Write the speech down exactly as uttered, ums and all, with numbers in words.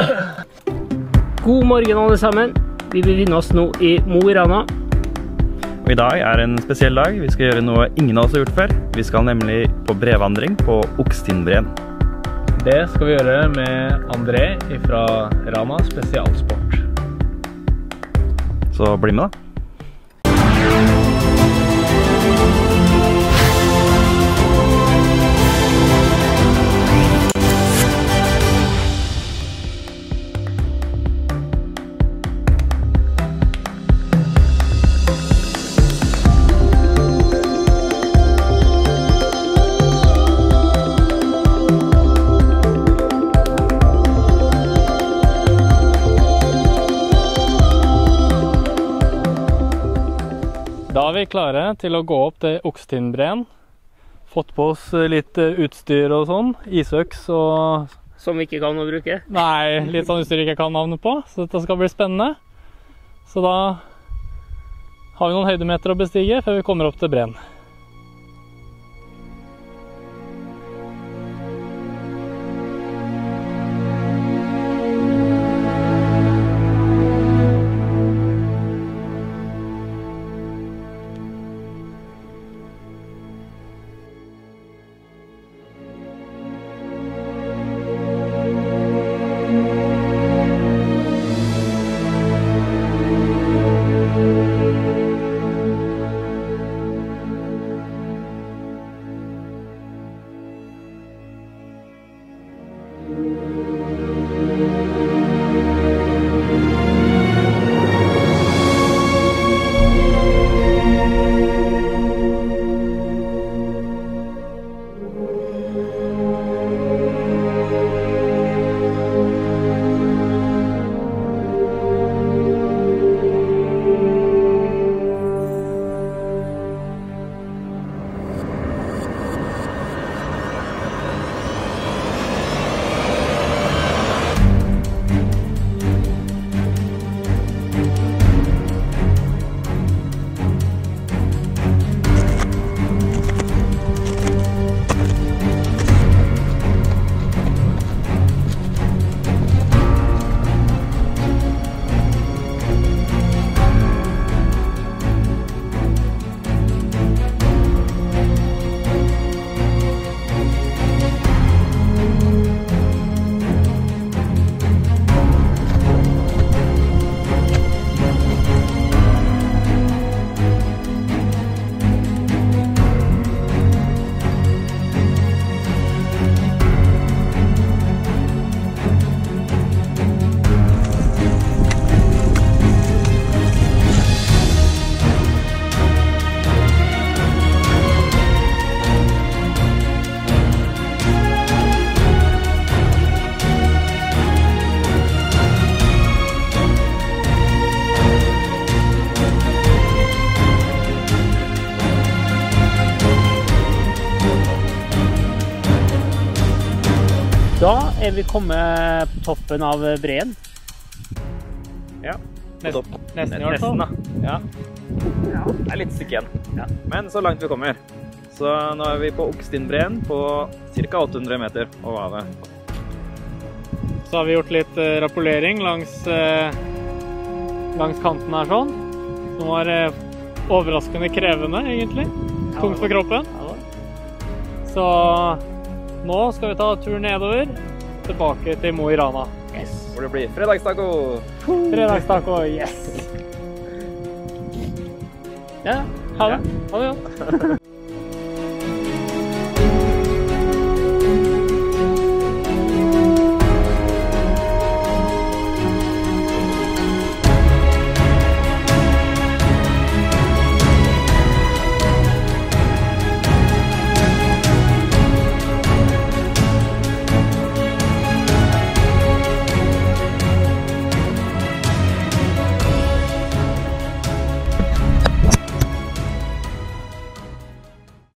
God morgen alle sammen. Vi befinner oss nå i Mo i Rana. Og I dag er en spesiell dag. Vi skal gjøre noe ingen av oss har gjort før. Vi skal nemlig på brevandring på Okstinbreen. Det skal vi gjøre med André fra Rana Spesialsport. Så bli med da. Da er vi klare til å gå opp til Okstinbreen. Fått på oss litt utstyr og sånn, isøks og... Som vi ikke kan å bruke. Nei, litt sånn utstyr jeg ikke kan navnet på, så dette skal bli spennende. Så da har vi noen høydemeter å bestige før vi kommer opp til breen. Da er vi kommet på toppen av breen. Ja, på topp. Nesten i hvert fall. Nesten da. Ja. Det er litt stykke igjen. Ja. Men så langt vi kommer. Så nå er vi på Okstinbreen på ca. åtte hundre meter over havet. Så har vi gjort litt uh, rappellering langs, uh, langs kanten her sånn. Som var uh, overraskende krevende egentlig. Tungt for kroppen. Så nå skal vi ta tur nedover, tilbake til Mo i Rana. Yes. Hvor det blir fredagstaco. Fredagstaco, yes! Ja, ha det. Ha det, ja.